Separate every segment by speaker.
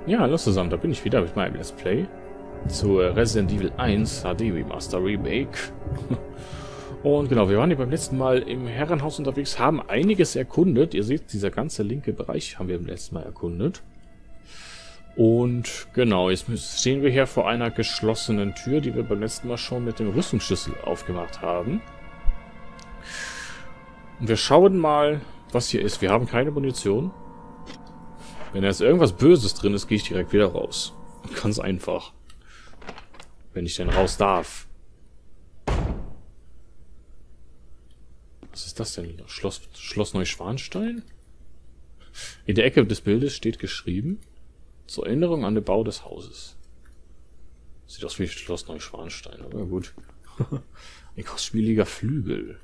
Speaker 1: Ja, hallo zusammen, da bin ich wieder mit meinem Let's Play zu Resident Evil 1 HD Remaster Remake. Und genau, wir waren hier beim letzten Mal im Herrenhaus unterwegs, haben einiges erkundet. Ihr seht, dieser ganze linke Bereich haben wir beim letzten Mal erkundet. Und genau, jetzt stehen wir hier vor einer geschlossenen Tür, die wir beim letzten Mal schon mit dem Rüstungsschlüssel aufgemacht haben. Und wir schauen mal, was hier ist. Wir haben keine Munition. Wenn da jetzt irgendwas Böses drin ist, gehe ich direkt wieder raus. Ganz einfach. Wenn ich denn raus darf. Was ist das denn? Schloss Neuschwanstein? In der Ecke des Bildes steht geschrieben: zur Erinnerung an den Bau des Hauses. Sieht aus wie Schloss Neuschwanstein, aber gut. Ein kostspieliger Flügel.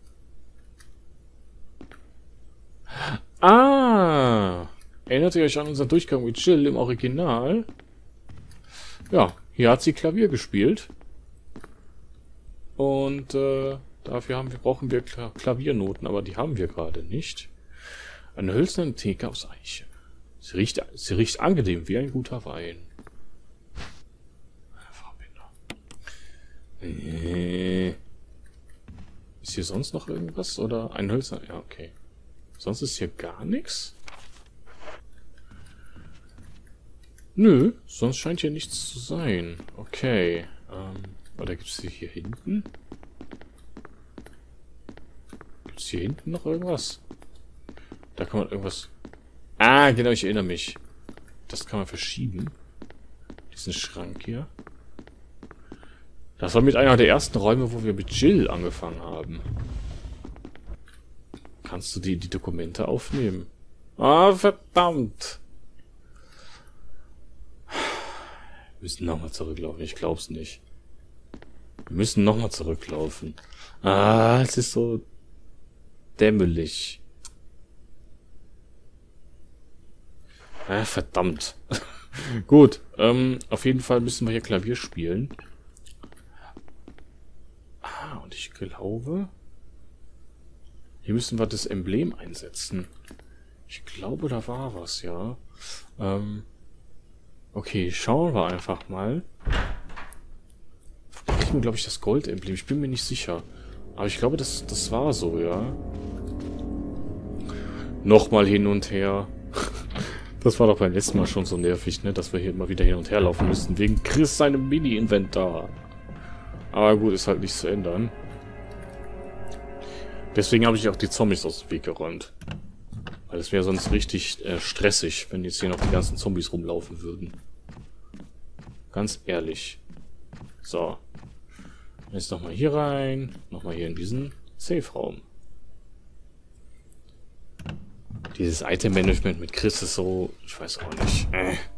Speaker 1: Ah! Erinnert ihr euch an unseren Durchgang mit Jill im Original? Ja, hier hat sie Klavier gespielt. Und dafür brauchen wir Klaviernoten, aber die haben wir gerade nicht. Eine hölzerne Theke aus Eiche. Sie riecht angenehm wie ein guter Wein. Ist hier sonst noch irgendwas? Oder ein hölzerner? Ja, okay. Sonst ist hier gar nichts? Nö, sonst scheint hier nichts zu sein. Okay. Oder gibt es hier hinten? Gibt es hier hinten noch irgendwas? Da kann man irgendwas... Ah, genau, ich erinnere mich. Das kann man verschieben. Diesen Schrank hier. Das war mit einer der ersten Räume, wo wir mit Jill angefangen haben. Kannst du die Dokumente aufnehmen? Ah, verdammt! Wir müssen nochmal zurücklaufen. Ich glaub's nicht. Wir müssen nochmal zurücklaufen. Ah, es ist so dämmelig. Ah, verdammt. Gut, auf jeden Fall müssen wir hier Klavier spielen. Ah, und ich glaube... Hier müssen wir das Emblem einsetzen. Ich glaube, da war was, ja. Okay, schauen wir einfach mal. Wir kriegen, glaube ich, das Goldemblem. Ich bin mir nicht sicher. Aber ich glaube, das war so, ja. Nochmal hin und her. Das war doch beim letzten Mal schon so nervig, ne? Dass wir hier immer wieder hin und her laufen müssen. Wegen Chris seinem Mini-Inventar. Aber gut, ist halt nicht zu ändern. Deswegen habe ich auch die Zombies aus dem Weg geräumt. Weil es wäre sonst richtig stressig, wenn jetzt hier noch die ganzen Zombies rumlaufen würden. Ganz ehrlich. So. Jetzt nochmal hier rein. Nochmal hier in diesen Safe-Raum. Dieses Item-Management mit Chris ist so... Ich weiß auch nicht.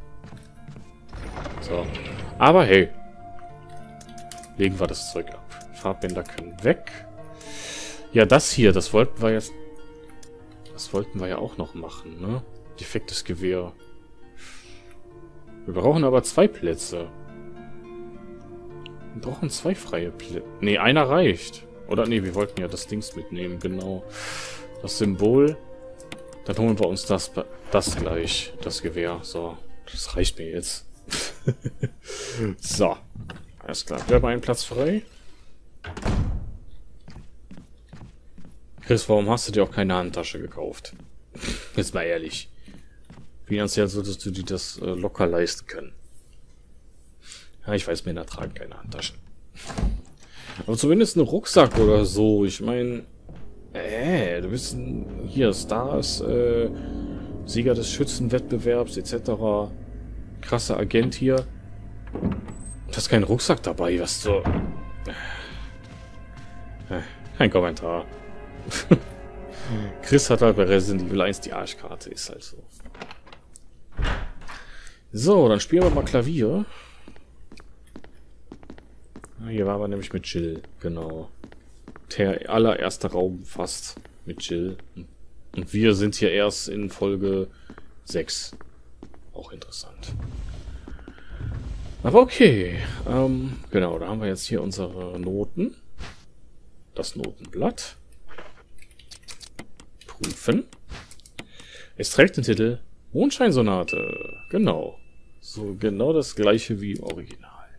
Speaker 1: So. Aber hey. Legen wir das Zeug ab. Farbbänder können weg. Ja, das hier, das wollten wir jetzt... Das wollten wir ja auch noch machen, ne? Defektes Gewehr. Wir brauchen aber 2 Plätze. Wir brauchen 2 freie Plätze. Ne, einer reicht. Oder ne, wir wollten ja das Dings mitnehmen, genau. Das Symbol. Dann holen wir uns das gleich, das Gewehr. So, das reicht mir jetzt. So, alles klar. Wir haben einen Platz frei. Chris, warum hast du dir auch keine Handtasche gekauft? Jetzt mal ehrlich. Finanziell solltest du dir das locker leisten können. Ja, ich weiß, Männer tragen keine Handtaschen. Aber zumindest einen Rucksack oder so. Ich meine, du bist hier Stars, Sieger des Schützenwettbewerbs etc. Krasser Agent hier. Du hast keinen Rucksack dabei, was so... Kein Kommentar. Chris hat halt bei Resident Evil 1 die Arschkarte, ist halt so. So, dann spielen wir mal Klavier. Hier waren wir nämlich mit Jill, genau. Der allererste Raum fast mit Jill. Und wir sind hier erst in Folge 6. Auch interessant. Aber okay. Genau, da haben wir jetzt hier unsere Noten. Das Notenblatt. Prüfen. Es trägt den Titel Mondscheinsonate. Genau. So, genau das gleiche wie im Original.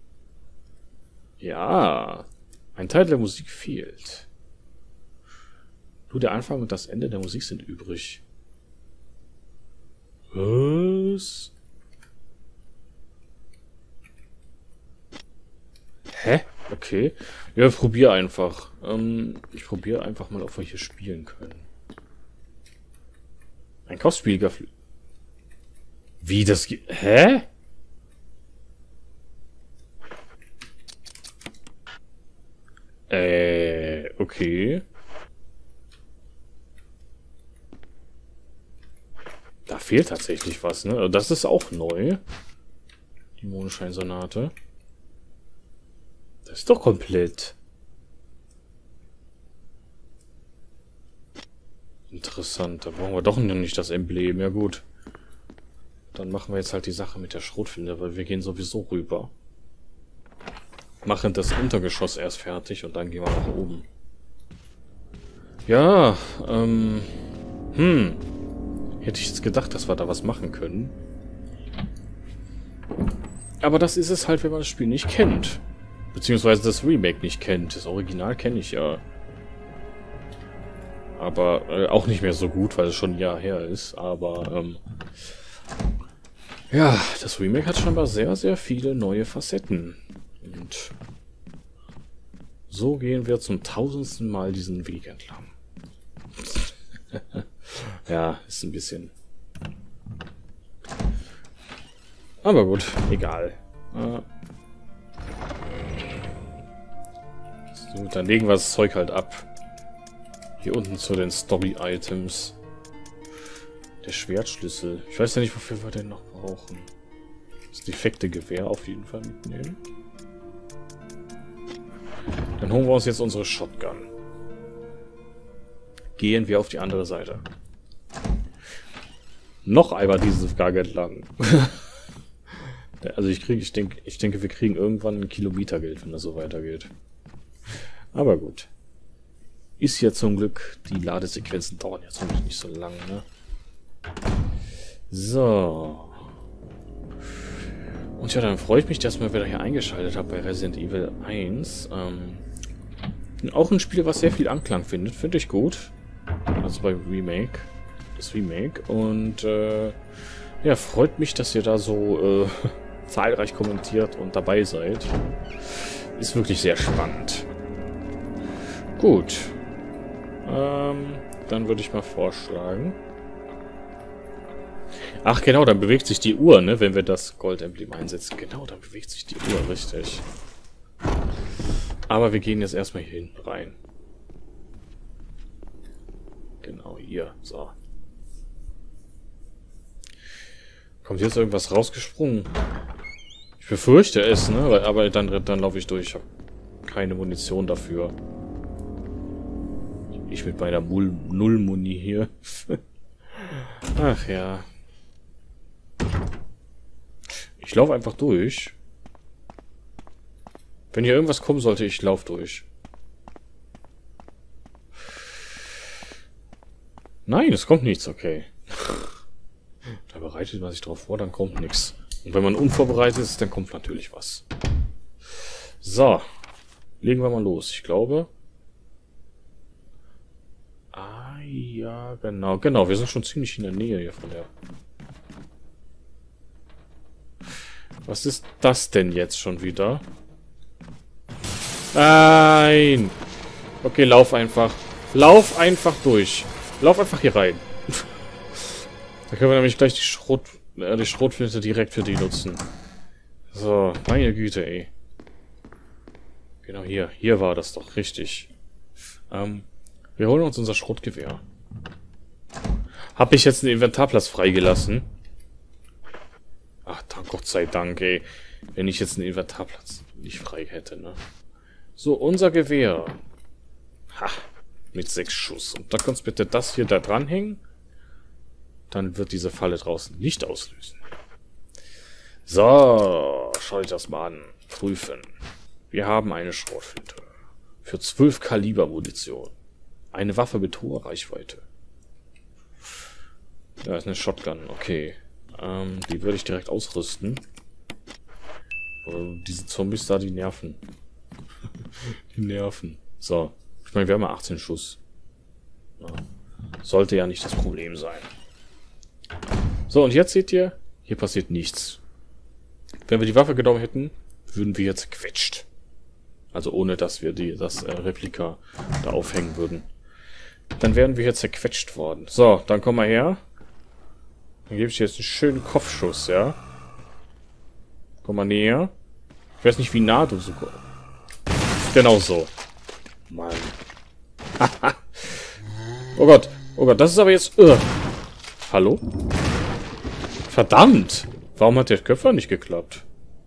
Speaker 1: Ja, ein Teil der Musik fehlt. Nur der Anfang und das Ende der Musik sind übrig. Was? Hä? Okay. Ja, probier einfach. Ich probiere einfach mal, ob wir hier spielen können. Ein kostspieliger Wie das geht? Hä? Okay. Da fehlt tatsächlich was, ne? Das ist auch neu. Die Mondscheinsonate. Das ist doch komplett. Interessant. Da brauchen wir doch noch nicht das Emblem. Ja gut. Dann machen wir jetzt halt die Sache mit der Schrotflinte, weil wir gehen sowieso rüber. Machen das Untergeschoss erst fertig und dann gehen wir nach oben. Ja, hätte ich jetzt gedacht, dass wir da was machen können. Aber das ist es halt, wenn man das Spiel nicht kennt. Beziehungsweise das Remake nicht kennt. Das Original kenne ich ja. Aber auch nicht mehr so gut, weil es schon ein Jahr her ist. Aber, ja, das Remake hat scheinbar sehr, sehr viele neue Facetten. Und so gehen wir zum 1000. Mal diesen Weg entlang. Ja, ist ein bisschen... Aber gut, egal. So, dann legen wir das Zeug halt ab. Hier unten zu den Story-Items. Der Schwertschlüssel. Ich weiß ja nicht, wofür wir den noch brauchen. Das defekte Gewehr auf jeden Fall mitnehmen. Dann holen wir uns jetzt unsere Shotgun. Gehen wir auf die andere Seite. Noch einmal dieses Gang entlang. Also ich denke, wir kriegen irgendwann ein Kilometergeld, wenn das so weitergeht. Aber gut. Ist ja zum Glück, die Ladesequenzen dauern ja zum Glück nicht so lang, ne? So. Und ja, dann freue ich mich, dass ihr wieder hier eingeschaltet habt bei Resident Evil 1. Auch ein Spiel, was sehr viel Anklang findet. Finde ich gut. Also bei Remake. Das Remake. Und ja, freut mich, dass ihr da so zahlreich kommentiert und dabei seid. Ist wirklich sehr spannend. Gut. Dann würde ich mal vorschlagen. Ach genau, dann bewegt sich die Uhr, ne? Wenn wir das Goldemblem einsetzen. Genau, dann bewegt sich die Uhr, richtig. Aber wir gehen jetzt erstmal hier hinten rein. Genau, hier. So. Kommt jetzt irgendwas rausgesprungen? Ich befürchte es, ne? Aber dann laufe ich durch. Ich habe keine Munition dafür. Ich mit meiner Null-Muni hier. Ach ja. Ich laufe einfach durch. Wenn hier irgendwas kommen sollte, ich laufe durch. Nein, es kommt nichts, okay. Da bereitet man sich drauf vor, dann kommt nichts. Und wenn man unvorbereitet ist, dann kommt natürlich was. So. Legen wir mal los. Ich glaube... Ah, ja, genau. Genau, wir sind schon ziemlich in der Nähe hier von der... Was ist das denn jetzt schon wieder? Nein! Okay, lauf einfach. Lauf einfach durch. Lauf einfach hier rein. Da können wir nämlich gleich die Schrotflinte direkt für die nutzen. So, meine Güte, ey. Genau hier. Hier war das doch richtig. Wir holen uns unser Schrotgewehr. Hab ich jetzt einen Inventarplatz freigelassen? Ach, Gott sei Dank, ey. Wenn ich jetzt einen Inventarplatz nicht frei hätte, ne? So, unser Gewehr. Ha, mit 6 Schuss. Und da kannst bitte das hier da dranhängen. Dann wird diese Falle draußen nicht auslösen. So, schau dich das mal an. Prüfen. Wir haben eine Schrotflinte. Für 12 Kaliber Munition. Eine Waffe mit hoher Reichweite. Da ist eine Shotgun, okay. Die würde ich direkt ausrüsten. Diese Zombies da, die nerven. Die nerven. So. Ich meine, wir haben ja 18 Schuss. Ja. Sollte ja nicht das Problem sein. So, und jetzt seht ihr, hier passiert nichts. Wenn wir die Waffe genommen hätten, würden wir jetzt zerquetscht. Also ohne, dass wir das Replika da aufhängen würden. Dann wären wir hier zerquetscht worden. So, dann komm mal her. Dann gebe ich dir jetzt einen schönen Kopfschuss, ja? Komm mal näher. Ich weiß nicht, wie nah du so kommst. Genau so. Mann. Oh Gott. Oh Gott, das ist aber jetzt... Hallo? Verdammt! Warum hat der Köpfer nicht geklappt?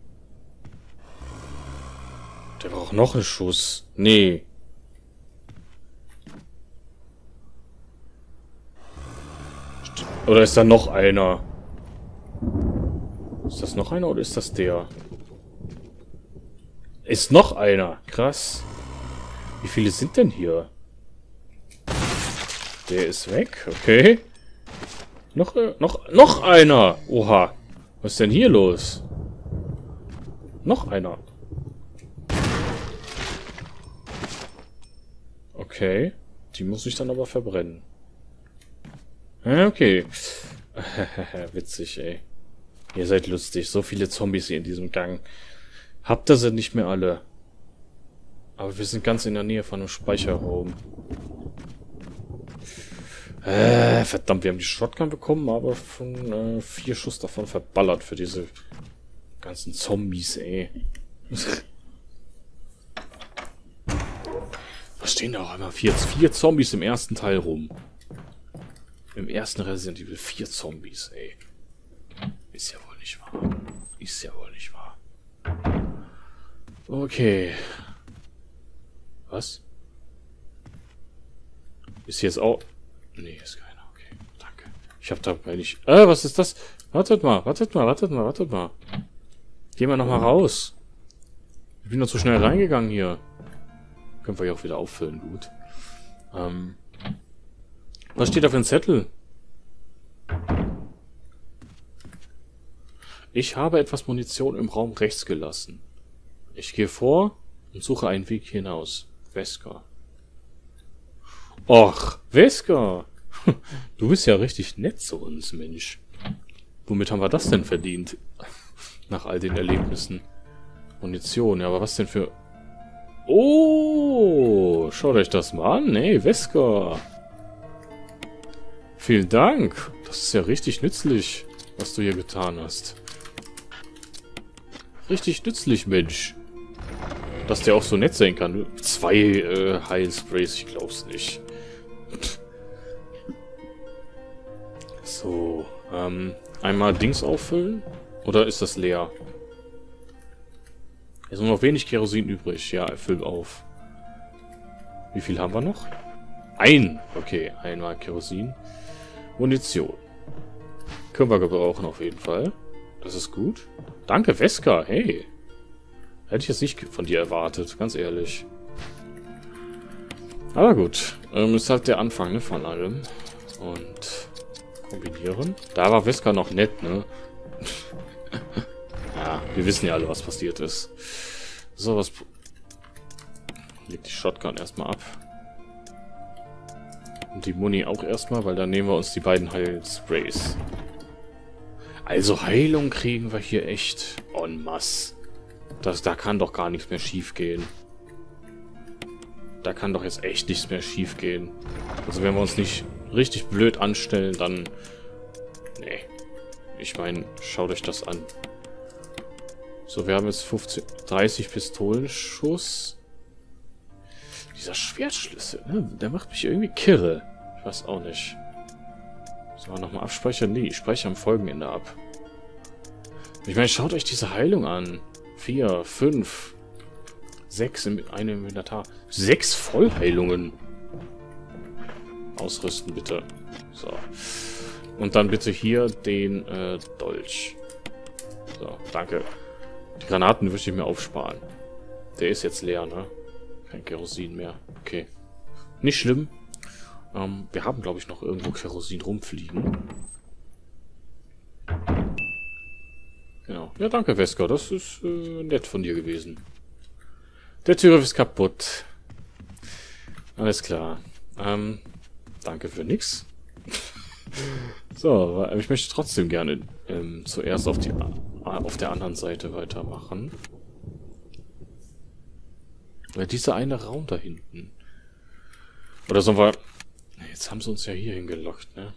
Speaker 1: Der braucht noch einen Schuss. Nee. Oder ist da noch einer? Ist das noch einer oder ist das der? Ist noch einer. Krass. Wie viele sind denn hier? Der ist weg. Okay. Noch einer. Oha. Was ist denn hier los? Noch einer. Okay. Die muss ich dann aber verbrennen. Okay. Witzig, ey. Ihr seid lustig. So viele Zombies hier in diesem Gang. Habt ihr sie nicht mehr alle? Aber wir sind ganz in der Nähe von einem Speicherraum. Verdammt, wir haben die Shotgun bekommen, aber schon 4 Schuss davon verballert für diese ganzen Zombies, ey. Was stehen da auch immer? 4 Zombies im ersten Teil rum. Im ersten Resident Evil 4 Zombies, ey. Ist ja wohl nicht wahr. Ist ja wohl nicht wahr. Okay. Was? Ist hier jetzt auch... Nee, ist keiner. Okay, danke. Ich hab da nicht... was ist das? Wartet mal. Gehen wir nochmal raus. Ich bin noch zu schnell reingegangen hier. Können wir hier auch wieder auffüllen, gut. Was steht da für ein Zettel? Ich habe etwas Munition im Raum rechts gelassen. Ich gehe vor und suche einen Weg hinaus. Wesker. Och, Wesker! Du bist ja richtig nett zu uns, Mensch. Womit haben wir das denn verdient? Nach all den Erlebnissen. Munition, ja, aber was denn für... Oh, schaut euch das mal an. Hey, Wesker. Vielen Dank. Das ist ja richtig nützlich, was du hier getan hast. Richtig nützlich, Mensch. Dass der auch so nett sein kann. 2 Heilsprays, ich glaub's nicht. So, einmal Dings auffüllen. Oder ist das leer? Jetzt nur noch wenig Kerosin übrig. Ja, füll auf. Wie viel haben wir noch? Okay, einmal Kerosin. Munition. Können wir gebrauchen auf jeden Fall. Das ist gut. Danke, Wesker. Hey. Hätte ich jetzt nicht von dir erwartet, ganz ehrlich. Aber gut. Ist halt der Anfang, ne, von allem. Und kombinieren. Da war Wesker noch nett, ne? Ja, wir wissen ja alle, was passiert ist. So, was... Leg die Shotgun erstmal ab. Und die Muni auch erstmal, weil dann nehmen wir uns die beiden Heilsprays. Also Heilung kriegen wir hier echt en masse. Da kann doch gar nichts mehr schief gehen. Da kann doch jetzt echt nichts mehr schief gehen. Also wenn wir uns nicht richtig blöd anstellen, dann... Nee. Ich meine, schaut euch das an. So, wir haben jetzt 30 Pistolenschuss. Dieser Schwertschlüssel, ne? Der macht mich irgendwie kirre. Ich weiß auch nicht. Sollen wir nochmal abspeichern? Nee, ich speichere am Folgenende ab. Ich meine, schaut euch diese Heilung an. 4, 5, 6 in einem Inventar. 6 Vollheilungen. Ausrüsten, bitte. So. Und dann bitte hier den Dolch. So, danke. Die Granaten würde ich mir aufsparen. Der ist jetzt leer, ne? Kein Kerosin mehr. Okay. Nicht schlimm. Wir haben, glaube ich, noch irgendwo Kerosin rumfliegen. Genau. Ja, danke, Wesker. Das ist nett von dir gewesen. Der Türgriff ist kaputt. Alles klar. Danke für nix. So, aber ich möchte trotzdem gerne zuerst auf der anderen Seite weitermachen. Oder dieser eine Raum da hinten. Oder sollen wir... Jetzt haben sie uns ja hier hingelockt, ne?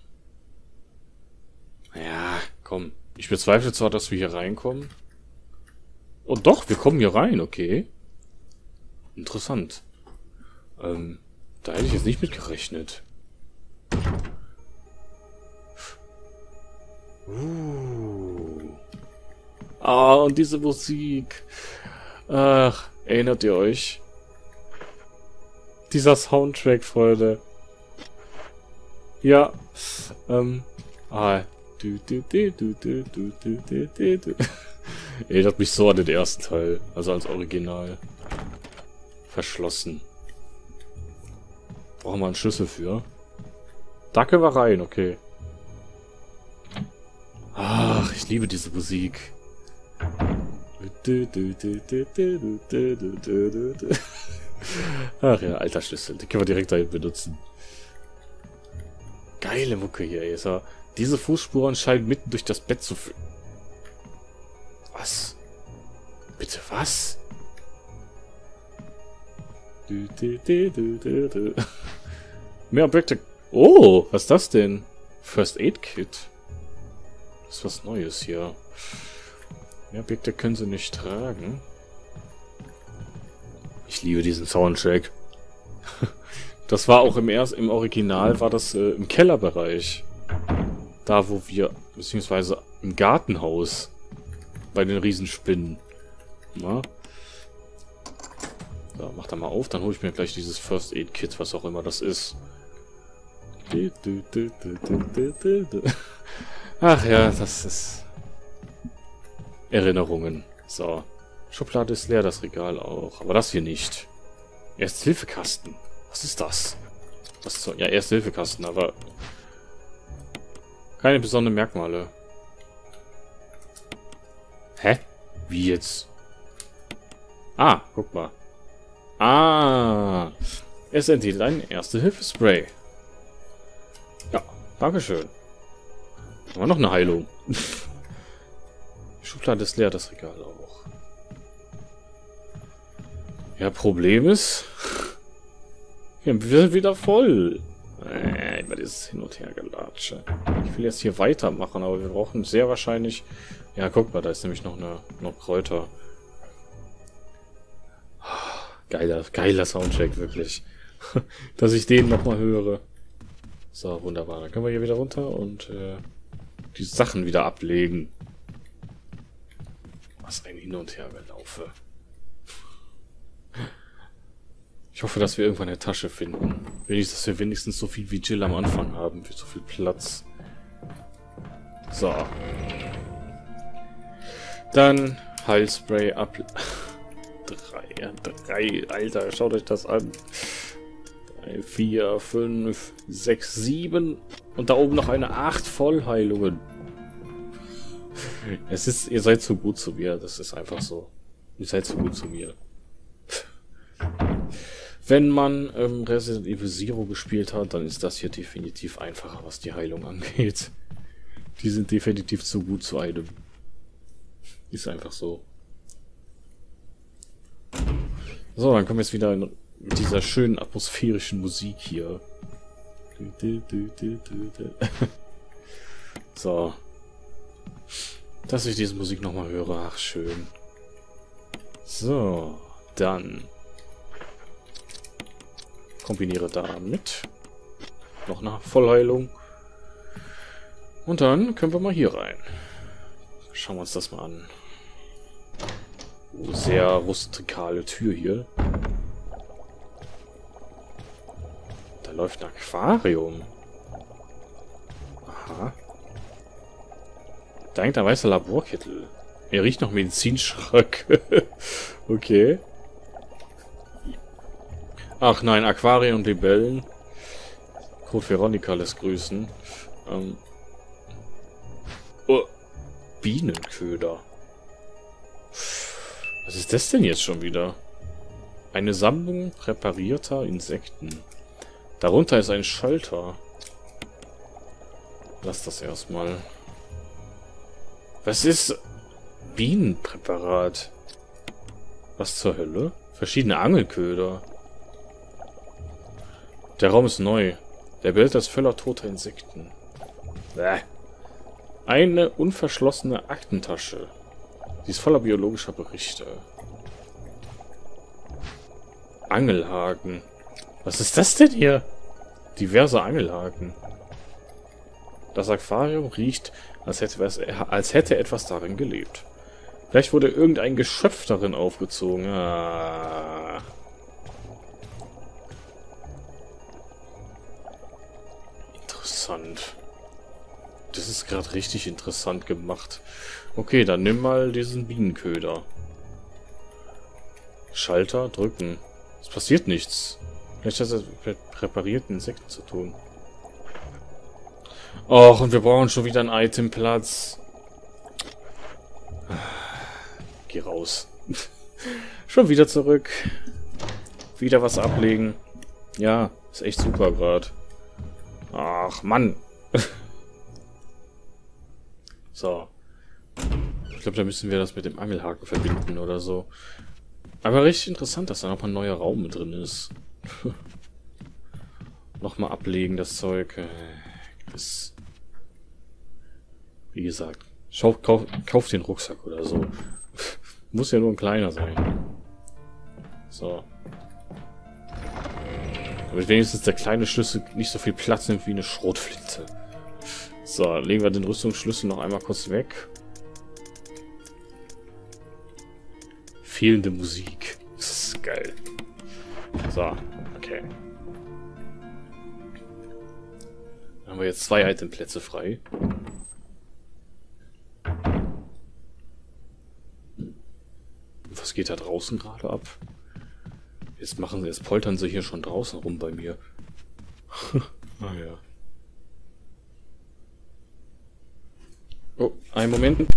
Speaker 1: Ja, komm. Ich bezweifle zwar, dass wir hier reinkommen. Oh doch, wir kommen hier rein, okay. Interessant. Da hätte ich jetzt nicht mit gerechnet. Ah, und diese Musik. Ach, erinnert ihr euch? Dieser Soundtrack, Freunde. Ja. Erinnert mich so an den ersten Teil. Also als Original. Verschlossen. Brauchen wir einen Schlüssel für. Dacke war rein, okay. Ach, ich liebe diese Musik. Ach ja, alter Schlüssel. Den können wir direkt dahin benutzen. Geile Mucke hier, ey. Diese Fußspuren scheinen mitten durch das Bett zu führen. Was? Bitte was? Mehr Objekte. Oh, was ist das denn? First Aid Kit. Das ist was Neues hier. Mehr Objekte können sie nicht tragen. Ich liebe diesen Soundtrack. Das war auch im Original, war das im Kellerbereich. Da, wo wir, beziehungsweise im Gartenhaus, bei den Riesenspinnen. Na? So, mach da mal auf, dann hole ich mir gleich dieses First Aid Kit, was auch immer das ist. Ach ja, das ist... Erinnerungen. So. Schublade ist leer, das Regal auch. Aber das hier nicht. Ersthilfekasten. Was ist das? Was soll... Ja, Ersthilfekasten, aber... Keine besonderen Merkmale. Hä? Wie jetzt? Ah, guck mal. Ah. Es enthält ein Erste-Hilfe-Spray. Ja, dankeschön. Aber noch eine Heilung. Die Schublade ist leer, das Regal auch. Ja, Problem ist... Ja, wir sind wieder voll. Immer dieses Hin- und Hergelatsche. Ich will jetzt hier weitermachen, aber wir brauchen sehr wahrscheinlich... Ja, guck mal, da ist nämlich noch Kräuter. Geiler Soundtrack, wirklich. Dass ich den nochmal höre. So, wunderbar. Dann können wir hier wieder runter und die Sachen wieder ablegen. Was ein Hin- und Hergelaufe. Ich hoffe, dass wir irgendwann eine Tasche finden. Wenigstens, dass wir wenigstens so viel wie Jill am Anfang haben. Für so viel Platz. So. Dann Heilspray ab. 3, Alter, schaut euch das an. 3, 4, 5, 6, 7. Und da oben noch eine 8 Vollheilungen. Ihr seid so gut zu mir. Das ist einfach so. Ihr seid so gut zu mir. Wenn man Resident Evil Zero gespielt hat, dann ist das hier definitiv einfacher, was die Heilung angeht. Die sind definitiv zu gut zu einem. Ist einfach so. So, dann kommen wir jetzt wieder mit dieser schönen atmosphärischen Musik hier. So. Dass ich diese Musik nochmal höre. Ach, schön. So, dann kombiniere damit noch eine Vollheilung. Und dann können wir mal hier rein. Schauen wir uns das mal an. Oh, sehr rustikale Tür hier. Da läuft ein Aquarium. Aha. Da hängt ein weißer Laborkittel. Er riecht nach Medizinschrank. Okay. Ach nein, Aquarien und Libellen. Code Veronica lässt grüßen. Oh, Bienenköder. Was ist das denn jetzt schon wieder? Eine Sammlung präparierter Insekten. Darunter ist ein Schalter. Lass das erstmal. Was ist Bienenpräparat? Was zur Hölle? Verschiedene Angelköder. Der Raum ist neu. Der Behälter ist voller toter Insekten. Bäh. Eine unverschlossene Aktentasche. Die ist voller biologischer Berichte. Angelhaken. Was ist das denn hier? Diverse Angelhaken. Das Aquarium riecht, als hätte etwas darin gelebt. Vielleicht wurde irgendein Geschöpf darin aufgezogen. Ah. Interessant. Das ist gerade richtig interessant gemacht. Okay, dann nimm mal diesen Bienenköder. Schalter drücken. Es passiert nichts. Vielleicht hat es mit präparierten Insekten zu tun. Och, und wir brauchen schon wieder einen Itemplatz. Geh raus. Schon wieder zurück. Wieder was ablegen. Ja, ist echt super gerade. Ach, Mann. So. Ich glaube, da müssen wir das mit dem Angelhaken verbinden oder so. Aber richtig interessant, dass da noch mal ein neuer Raum mit drin ist. Nochmal ablegen, das Zeug. Wie gesagt, kauf den Rucksack oder so. Muss ja nur ein kleiner sein. So. Damit wenigstens der kleine Schlüssel nicht so viel Platz nimmt wie eine Schrotflinte. So, legen wir den Rüstungsschlüssel noch einmal kurz weg. Fehlende Musik. Das ist geil. So, okay. Dann haben wir jetzt 2 Itemplätze frei. Was geht da draußen gerade ab? Jetzt poltern sie hier schon draußen rum bei mir. Ah ja. Oh, einen Moment.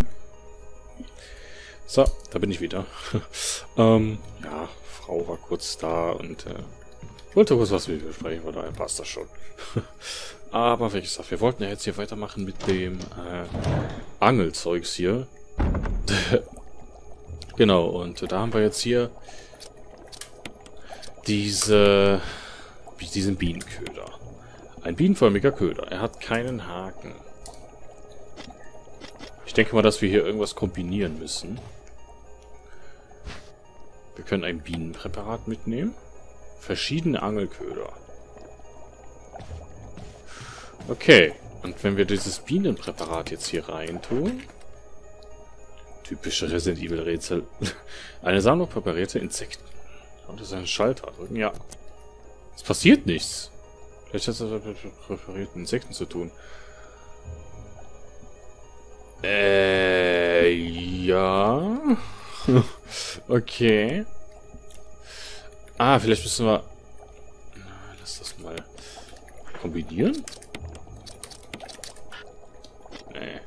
Speaker 1: So, da bin ich wieder. Ja, Frau war kurz da und wollte kurz was mit mir besprechen, von daher passt das schon. Aber wie gesagt, wir wollten ja jetzt hier weitermachen mit dem Angelzeugs hier. Genau, und da haben wir jetzt hier diesen Bienenköder. Ein bienenförmiger Köder. Er hat keinen Haken. Ich denke mal, dass wir hier irgendwas kombinieren müssen. Wir können ein Bienenpräparat mitnehmen. Verschiedene Angelköder. Okay. Und wenn wir dieses Bienenpräparat jetzt hier reintun... Typische Resident Evil Rätsel. Eine Sammlung präparierte Insekten. Und das ist ein Schalter drücken. Ja. Es passiert nichts. Vielleicht hat es mit präparierten Insekten zu tun. Ja. Okay. Ah, vielleicht müssen wir... Lass das mal kombinieren. Nee.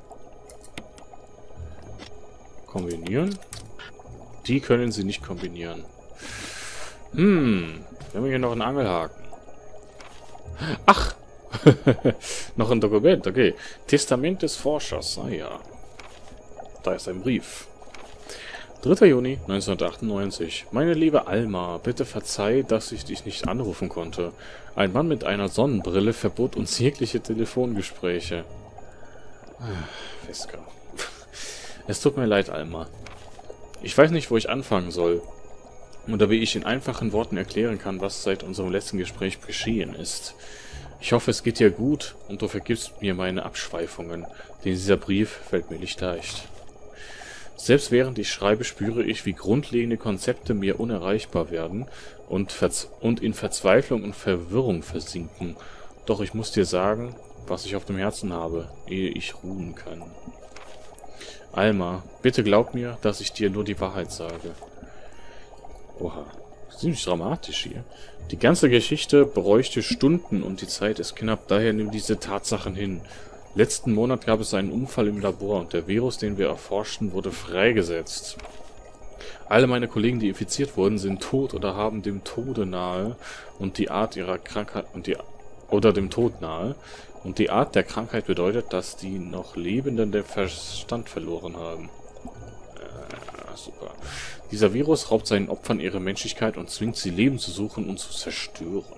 Speaker 1: Kombinieren. Die können sie nicht kombinieren. Wir haben hier noch einen Angelhaken. Ach! Noch ein Dokument, okay. Testament des Forschers. Ah ja. Da ist ein Brief. 3. Juni 1998. Meine liebe Alma, bitte verzeih, dass ich dich nicht anrufen konnte. Ein Mann mit einer Sonnenbrille verbot uns jegliche Telefongespräche. Wesker. Es tut mir leid, Alma. Ich weiß nicht, wo ich anfangen soll. Oder wie ich in einfachen Worten erklären kann, was seit unserem letzten Gespräch geschehen ist. Ich hoffe, es geht dir gut und du vergibst mir meine Abschweifungen, denn dieser Brief fällt mir nicht leicht. Selbst während ich schreibe, spüre ich, wie grundlegende Konzepte mir unerreichbar werden und in Verzweiflung und Verwirrung versinken. Doch ich muss dir sagen, was ich auf dem Herzen habe, ehe ich ruhen kann. Alma, bitte glaub mir, dass ich dir nur die Wahrheit sage. Oha, ziemlich dramatisch hier. Die ganze Geschichte bräuchte Stunden und die Zeit ist knapp, daher nimm diese Tatsachen hin. Letzten Monat gab es einen Unfall im Labor und der Virus, den wir erforschten, wurde freigesetzt. Alle meine Kollegen, die infiziert wurden, sind tot oder haben dem Tode nahe und die Art ihrer Krankheit oder dem Tod nahe. Und die Art der Krankheit bedeutet, dass die noch Lebenden den Verstand verloren haben. Super. Dieser Virus raubt seinen Opfern ihre Menschlichkeit und zwingt sie, Leben zu suchen und zu zerstören.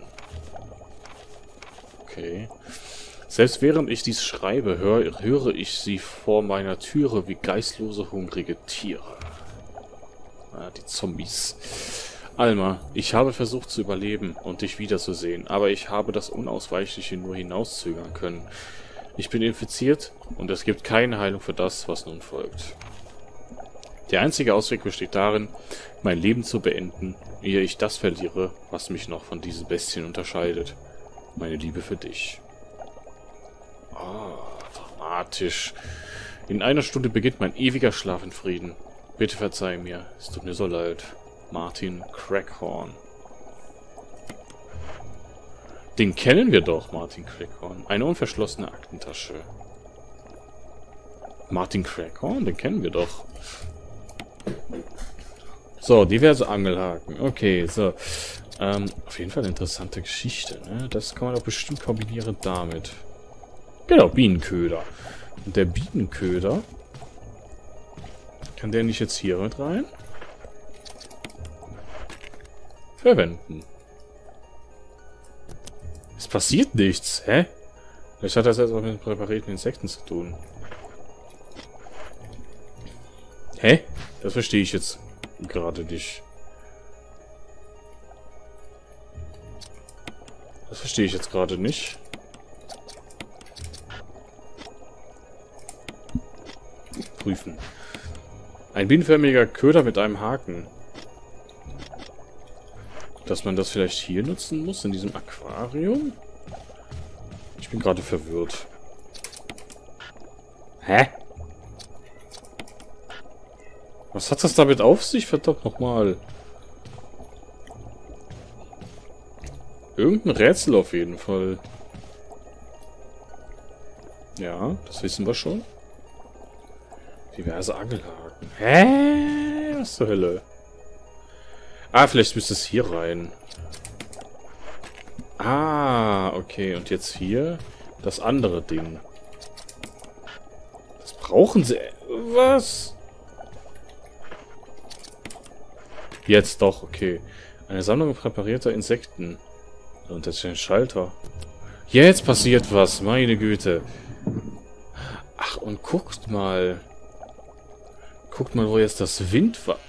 Speaker 1: Okay. Selbst während ich dies schreibe, höre ich sie vor meiner Türe wie geistlose, hungrige Tiere. Die Zombies. Alma, ich habe versucht zu überleben und dich wiederzusehen, aber ich habe das Unausweichliche nur hinauszögern können. Ich bin infiziert und es gibt keine Heilung für das, was nun folgt. Der einzige Ausweg besteht darin, mein Leben zu beenden, ehe ich das verliere, was mich noch von diesen Bestien unterscheidet. Meine Liebe für dich. Oh, dramatisch. In einer Stunde beginnt mein ewiger Schlaf in Frieden. Bitte verzeih mir, es tut mir so leid. Martin Crackhorn. Den kennen wir doch, Martin Crackhorn. Eine unverschlossene Aktentasche. Martin Crackhorn, den kennen wir doch. So, diverse Angelhaken. Okay, so. Auf jeden Fall eine interessante Geschichte, ne? Das kann man doch bestimmt kombinieren damit. Genau, Bienenköder. Und der Bienenköder... Kann der nicht jetzt hier mit rein? Verwenden. Es passiert nichts, hä? Vielleicht hat das jetzt auch mit präparierten Insekten zu tun. Hä? Das verstehe ich jetzt gerade nicht. Das verstehe ich jetzt gerade nicht. Prüfen. Ein bienenförmiger Köder mit einem Haken. Dass man das vielleicht hier nutzen muss, in diesem Aquarium? Ich bin gerade verwirrt. Hä? Was hat das damit auf sich? Verdammt nochmal. Irgendein Rätsel auf jeden Fall. Ja, das wissen wir schon. Diverse Angelhaken. Hä? Was zur Hölle? Ah, vielleicht müsste es hier rein. Ah, okay. Und jetzt hier das andere Ding. Das brauchen sie. Was? Jetzt doch, okay. Eine Sammlung präparierter Insekten. Und das ist ein Schalter. Jetzt passiert was, meine Güte. Ach, und guckt mal. Guckt mal, wo jetzt das Wind war.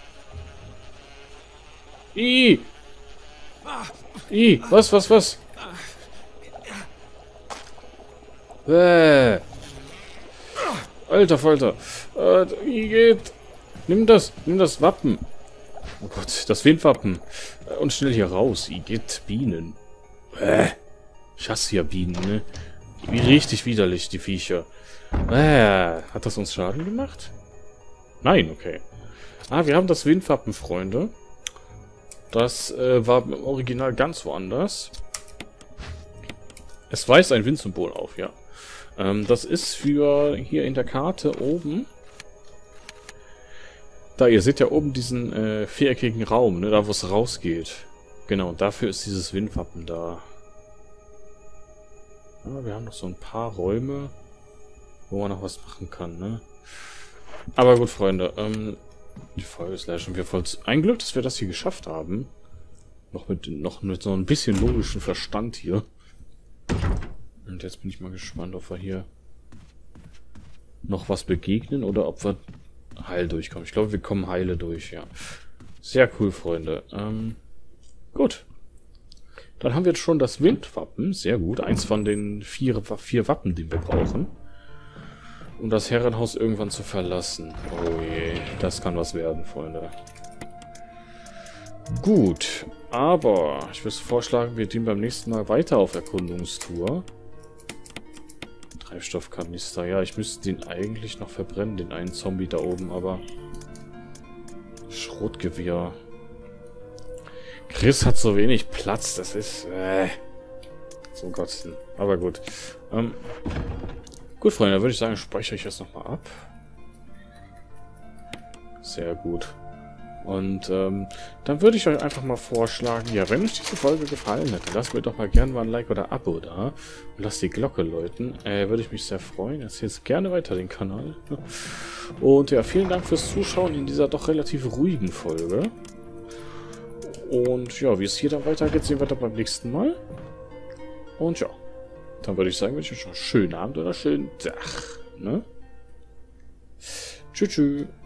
Speaker 1: Was? Alter Falter. Geht. Nimm das Wappen. Oh Gott, das Windwappen. Und schnell hier raus. Geht Bienen. Ich hasse ja Bienen, ne? Wie richtig widerlich, die Viecher. Hat das uns Schaden gemacht? Nein, okay. Ah, wir haben das Windwappen, Freunde. Das war im Original ganz woanders. Es weist ein Windsymbol auf, ja. Das ist für hier in der Karte oben. Da, ihr seht ja oben diesen viereckigen Raum, ne, da wo es rausgeht. Genau, dafür ist dieses Windwappen da. Ja, wir haben noch so ein paar Räume, wo man noch was machen kann, ne? Aber gut, Freunde, die Folge ist leider schon wieder voll. Ein Glück, dass wir das hier geschafft haben. Noch mit so ein bisschen logischem Verstand hier. Und jetzt bin ich mal gespannt, ob wir hier noch was begegnen oder ob wir heil durchkommen. Ich glaube, wir kommen heile durch, ja. Sehr cool, Freunde. Gut. Dann haben wir jetzt schon das Windwappen. Sehr gut. Eins von den vier Wappen, die wir brauchen. Um das Herrenhaus irgendwann zu verlassen. Oh je, das kann was werden, Freunde. Gut, aber ich würde vorschlagen, wir gehen beim nächsten Mal weiter auf Erkundungstour. Treibstoffkanister. Ja, ich müsste den eigentlich noch verbrennen, den einen Zombie da oben, aber... Schrotgewehr. Chris hat so wenig Platz, das ist... Zum Kotzen. Aber gut. Gut, Freunde, dann würde ich sagen, speichere ich das nochmal ab. Sehr gut. Und dann würde ich euch einfach mal vorschlagen, ja, wenn euch diese Folge gefallen hätte, lasst mir doch mal gerne mal ein Like oder Abo da und lasst die Glocke läuten. Würde ich mich sehr freuen. Erzählt gerne weiter den Kanal. Und ja, vielen Dank fürs Zuschauen in dieser doch relativ ruhigen Folge. Und ja, wie es hier dann weitergeht, sehen wir dann beim nächsten Mal. Und ja, dann würde ich sagen, wünsche ich euch einen schönen Abend oder schönen Tag. Ne? Tschüss, tschüss.